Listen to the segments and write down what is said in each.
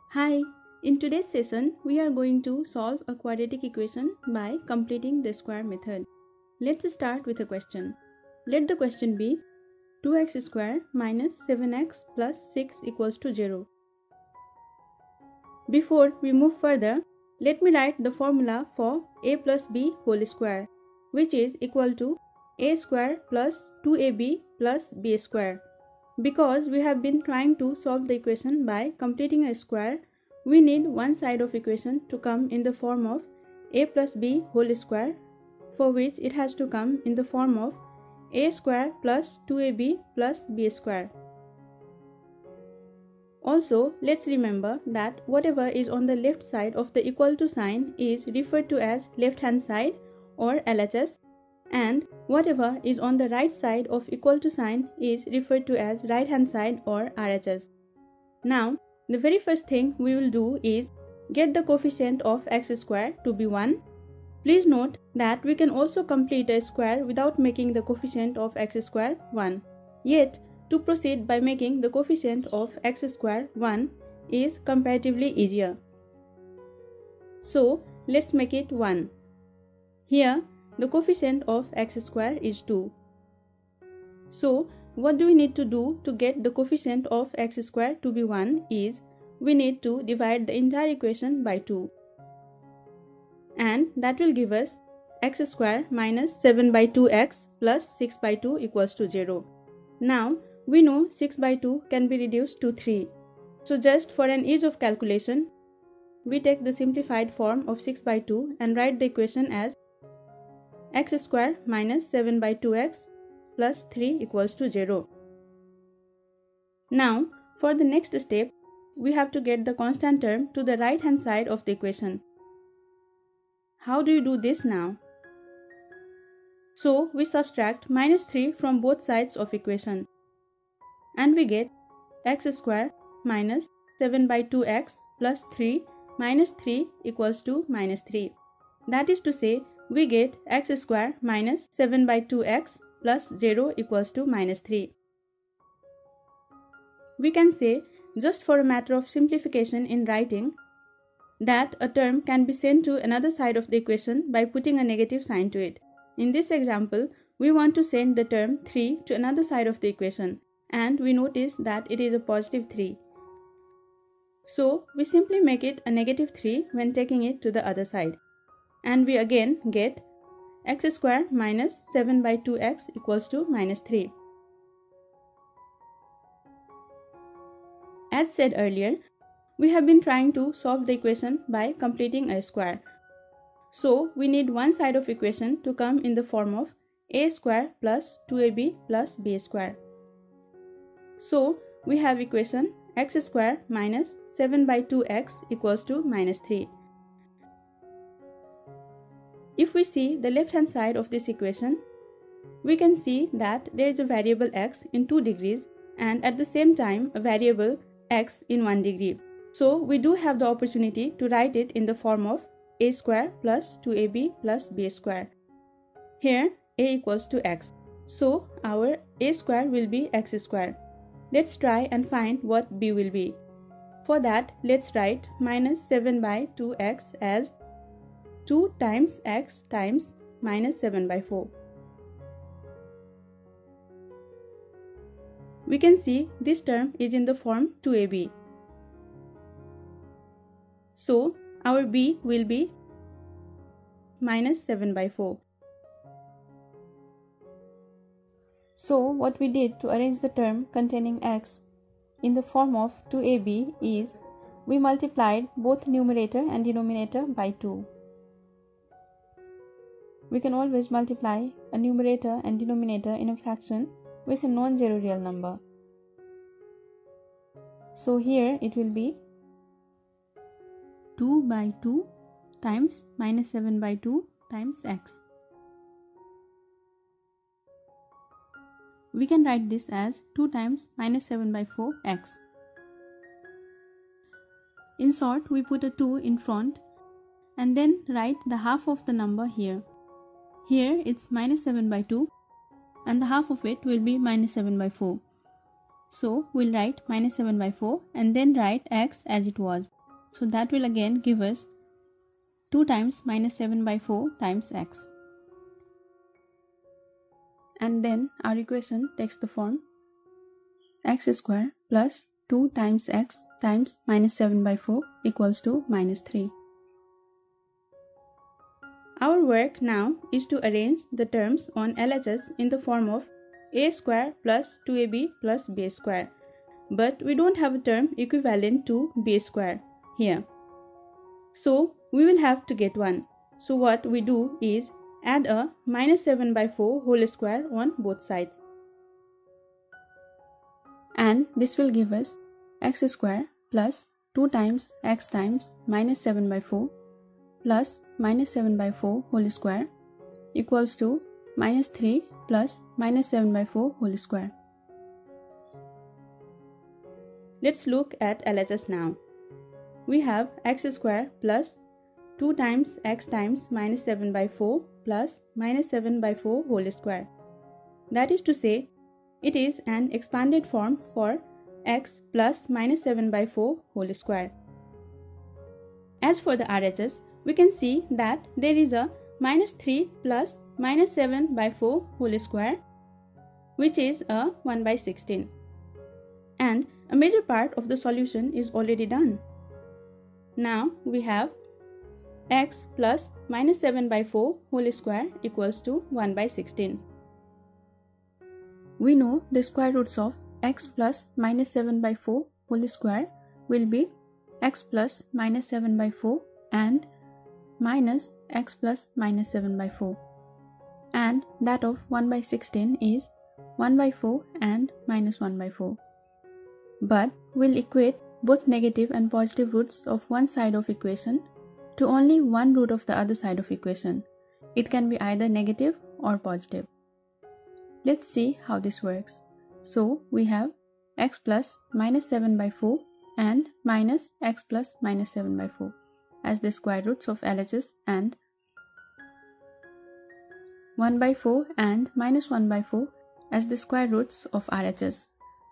Hi, in today's session, we are going to solve a quadratic equation by completing the square method. Let's start with a question. Let the question be 2x squared minus 7x plus 6 equals to 0. Before we move further, let me write the formula for a plus b whole square, which is equal to a square plus 2ab plus b square. Because we have been trying to solve the equation by completing a square, we need one side of equation to come in the form of a plus b whole square, for which it has to come in the form of a square plus 2ab plus b square. Also, let's remember that whatever is on the left side of the equal to sign is referred to as left hand side or LHS, and whatever is on the right side of equal to sign is referred to as right hand side or RHS. Now, the very first thing we will do is get the coefficient of x square to be 1. Please note that we can also complete a square without making the coefficient of x square 1. Yet, to proceed by making the coefficient of x square 1 is comparatively easier. So, let's make it 1. Here, the coefficient of x square is 2. So, what do we need to do to get the coefficient of x square to be 1 is we need to divide the entire equation by 2. And that will give us x square minus 7 by 2x plus 6 by 2 equals to 0. Now, we know 6 by 2 can be reduced to 3. So, just for an ease of calculation, we take the simplified form of 6 by 2 and write the equation as x square minus 7 by 2x plus 3 equals to 0. Now, for the next step, we have to get the constant term to the right hand side of the equation. How do you do this now? So, we subtract minus 3 from both sides of equation, and we get x square minus 7 by 2x plus 3 minus 3 equals to minus 3. That is to say, we get x square minus 7 by 2x plus 0 equals to minus 3. We can say, just for a matter of simplification in writing, that a term can be sent to another side of the equation by putting a negative sign to it. In this example, we want to send the term 3 to another side of the equation, and we notice that it is a positive 3. So, we simply make it a negative 3 when taking it to the other side. And we again get x square minus 7 by 2x equals to minus 3. As said earlier, we have been trying to solve the equation by completing a square. So, we need one side of equation to come in the form of a square plus 2ab plus b square. So, we have equation x square minus 7 by 2x equals to minus 3. If we see the left hand side of this equation, we can see that there is a variable x in 2 degrees and at the same time a variable x in 1 degree. So, we do have the opportunity to write it in the form of a square plus 2ab plus b square. Here, a equals to x. So, our a square will be x square. Let's try and find what b will be. For that, let's write minus 7 by 2x as 2 times x times minus 7 by 4. We can see this term is in the form 2ab. So, our b will be minus 7 by 4. So, what we did to arrange the term containing x in the form of 2ab is we multiplied both numerator and denominator by 2. We can always multiply a numerator and denominator in a fraction with a non-zero real number. So here it will be 2 by 2 times minus 7 by 2 times x. We can write this as 2 times minus 7 by 4x. In short, we put a 2 in front and then write the half of the number here. Here it's minus 7 by 2 and the half of it will be minus 7 by 4. So we'll write minus 7 by 4 and then write x as it was. So that will again give us 2 times minus 7 by 4 times x. And then our equation takes the form x square plus 2 times x times minus 7 by 4 equals to minus 3. Our work now is to arrange the terms on LHS in the form of a square plus 2ab plus b square. But we don't have a term equivalent to b square here. So we will have to get one. So what we do is add a minus 7 by 4 whole square on both sides. And this will give us x square plus 2 times x times minus 7 by 4 plus minus 7 by 4 whole square equals to minus 3 plus minus 7 by 4 whole square. Let's look at LHS now. We have x square plus 2 times x times minus 7 by 4 plus minus 7 by 4 whole square. That is to say, it is an expanded form for x plus minus 7 by 4 whole square. As for the RHS, we can see that there is a minus 3 plus minus 7 by 4 whole square, which is a 1 by 16. And a major part of the solution is already done. Now we have x plus minus 7 by 4 whole square equals to 1 by 16. We know the square roots of x plus minus 7 by 4 whole square will be x plus minus 7 by 4 and minus x plus minus 7 by 4. And that of 1 by 16 is 1 by 4 and minus 1 by 4. But we'll equate both negative and positive roots of one side of equation to only one root of the other side of equation. It can be either negative or positive. Let's see how this works. So we have x plus minus 7 by 4 and minus x plus minus 7 by 4 as the square roots of LHS, and 1 by 4 and minus 1 by 4 as the square roots of RHS.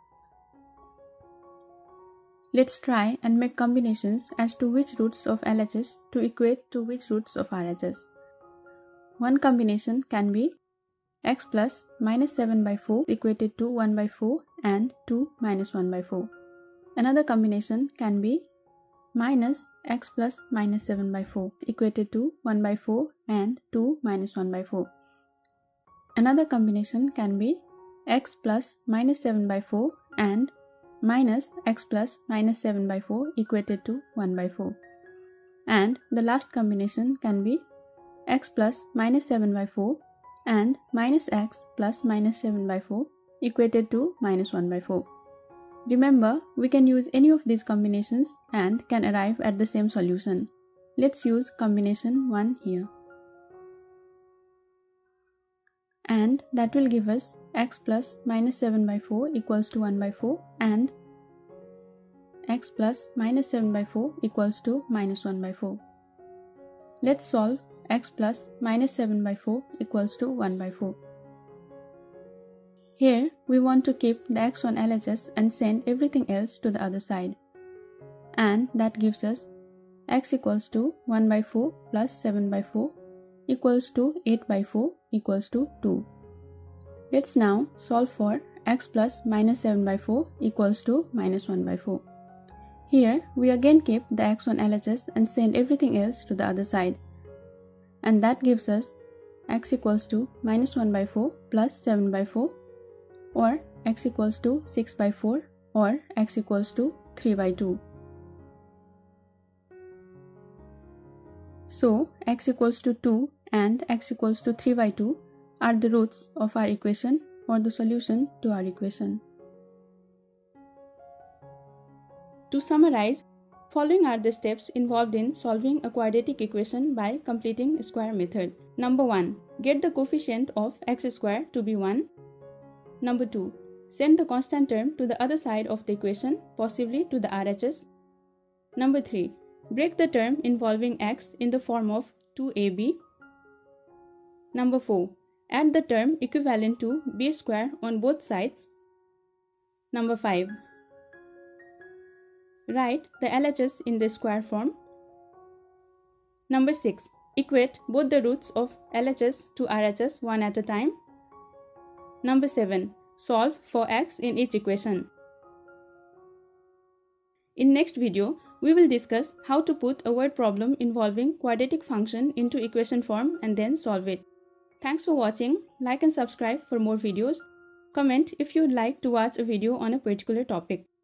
Let's try and make combinations as to which roots of LHS to equate to which roots of RHS. One combination can be x plus minus 7 by 4 equated to 1 by 4 and 2 minus 1 by 4. Another combination can be minus x plus minus 7 by 4 equated to 1 by 4 and 2 minus 1 by 4. Another combination can be x plus minus 7 by 4 and minus x plus minus 7 by 4 equated to 1 by 4. And the last combination can be x plus minus 7 by 4 and minus x plus minus 7 by 4 equated to minus 1 by 4. Remember, we can use any of these combinations and can arrive at the same solution. Let's use combination 1 here. And that will give us x plus minus 7 by 4 equals to 1 by 4 and x plus minus 7 by 4 equals to minus 1 by 4. Let's solve x plus minus 7 by 4 equals to 1 by 4. Here, we want to keep the x on LHS and send everything else to the other side. And that gives us x equals to 1 by 4 plus 7 by 4 equals to 8 by 4 equals to 2. Let's now solve for x plus minus 7 by 4 equals to minus 1 by 4. Here, we again keep the x on LHS and send everything else to the other side. And that gives us x equals to minus 1 by 4 plus 7 by 4, or x equals to 6 by 4, or x equals to 3 by 2. So, x equals to 2 and x equals to 3 by 2 are the roots of our equation or the solution to our equation. To summarize, following are the steps involved in solving a quadratic equation by completing square method. Number 1. Get the coefficient of x square to be 1. Number 2. Send the constant term to the other side of the equation, possibly to the RHS. Number 3. Break the term involving x in the form of 2ab. Number 4. Add the term equivalent to b square on both sides. Number 5. Write the LHS in the square form. Number 6. Equate both the roots of LHS to RHS one at a time. Number 7. Solve for x in each equation. In next video, we will discuss how to put a word problem involving quadratic function into equation form and then solve it. Thanks for watching. Like and subscribe for more videos. Comment if you'd like to watch a video on a particular topic.